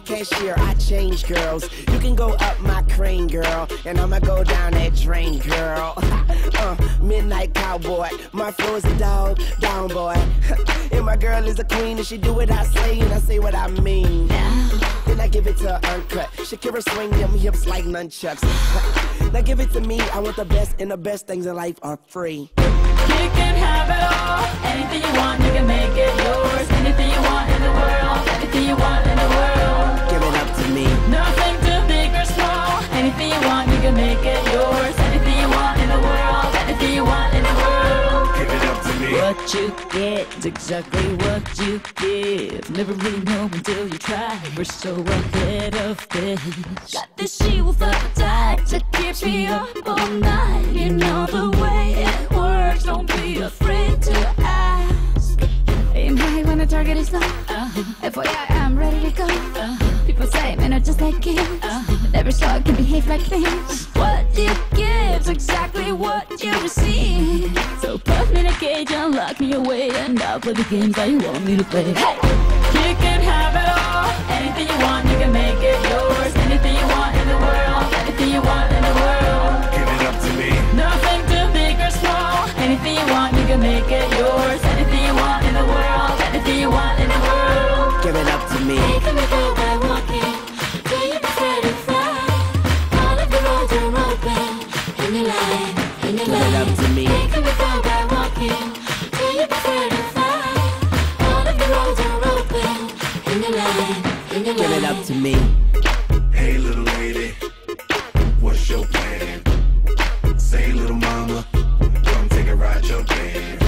cashier, I change girls. You can go up my crane, girl, and I'ma go down that drain, girl. Midnight cowboy, my flow is a dog, down boy. And my girl is a queen, and she do what I say, and I say what I mean. Then I give it to her uncut. Shakira swing them hips like nunchucks. Now give it to me, I want the best, and the best things in life are free. You can have it all, anything you want, you can make it yours. Anything you want in the world, anything you want in the world. Give it up to me. Nothing too big or small, anything you want, you can make it yours. Anything you want in the world, anything you want in the world. Give it up to me. What you get is exactly what you give. Never really know until you try. We're so ahead of this. Got this she-wolf appetite that keeps me up all night. You know the way it works, don't be afraid to ask. Aim high when the target is low. FYI, I'm ready to go. People say men are just like kids, but every slug can behave like this. What you give is exactly what you receive. So put me in a cage and lock me away, and I'll play the games that you want me to play. Hey! You can have it all, anything you want, you can make it yours. Anything you want in the world, anything you want in the world. Give it up to me. Nothing too big or small, anything you want, you can make it yours. Anything you want in the world, anything you want in the world. Give it up to me. Can we go by walking? Do you prefer to fly? All of the roads are open in your life, in your Give it up life. to me. Can we go by walking? Do you prefer to fly? All of the roads are open in your life, in your life. Give it up to me. Hey, little lady, what's your plan? Say, little mama, come take a ride your band.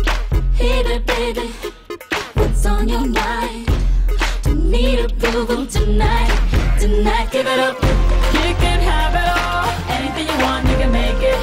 Hit it, baby. What's on your mind? Don't need approval tonight. Tonight, give it up. You can have it all, anything you want, you can make it